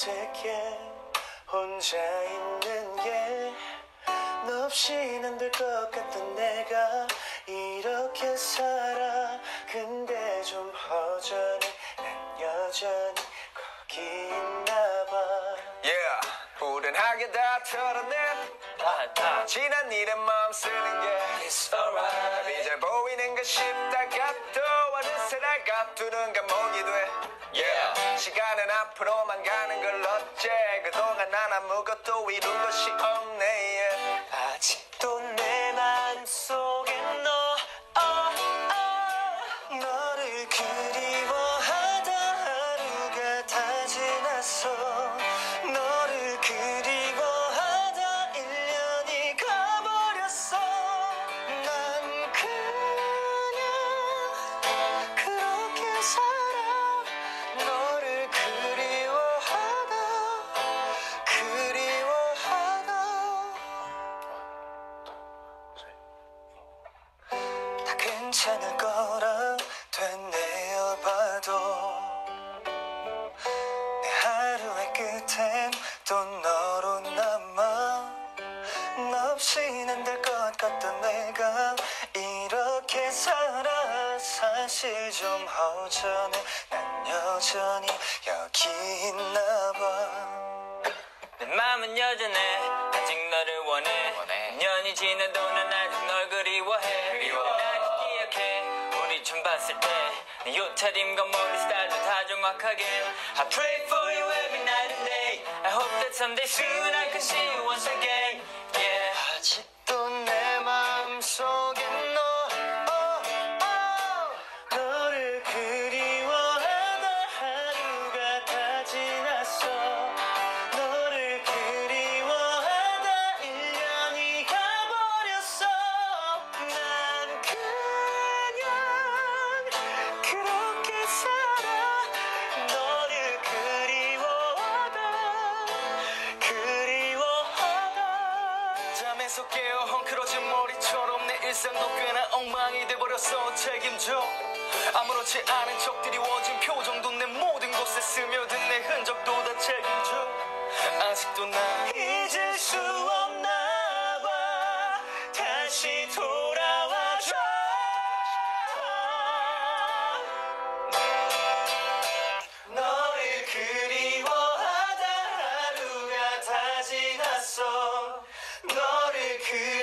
어색해 혼자 있는 게 너 없인 안 될 것 같던 내가 이렇게 살아. 근데 좀 허전해. 난 여전히 거기 있나 봐. Yeah, 후련하게 다 털어내. 다 지난 일에 마음 쓰는 게 It's alright. 답이 잘 보이는 것 싶다가 또 어느새 날 앞두는 감옥이 돼. Yeah, 시간은 앞으로만 가는 걸 어째. 그동안 난 아무것도 이룬 것이 없네. Yeah. 아직도 내 마음속에 너를 그리워하다 하루가 다 지났어. 너를 그리워하다 1년이 가버렸어. 난 그냥 그렇게 살아. 너를 그리워하다 다 괜찮을 거라 되뇌어봐도 내 하루의 끝엔 또 너로 남아. 너 없인 안 될 것 같던 내가 이렇게 살아. 사실 좀 허전해. 난 여전히 여기 있나 봐. 내 맘은 여전해. 아직 너를 원해. 년이 지나도 난 아직 널 그리워해. 아직 기억해 우리 처음 봤을 때 네 옷차림과 머리 스타일도 다 정확하게. I pray for you every night and day. I hope that someday soon I can see you once again. Yeah. 아직도 내 마음속에 너를 그리워하다 하루가 다 지났어. 너를 그리워하다 1년이 가버렸어. 난 그냥 그렇게 살아. 너를 그리워하다 잠에서 깨어 헝클어진 머리처럼 내 일상도 꽤나 엉망이 돼버렸어. 책임져. 아무렇지 않은 척 드리워진 표정도 내 모든 곳에 스며든 내 흔적도 다 책임져. 아직도 난 잊을 수 없나 봐. 다시 돌아와줘. 너를 그리워하다 하루가 다 지났어. 너를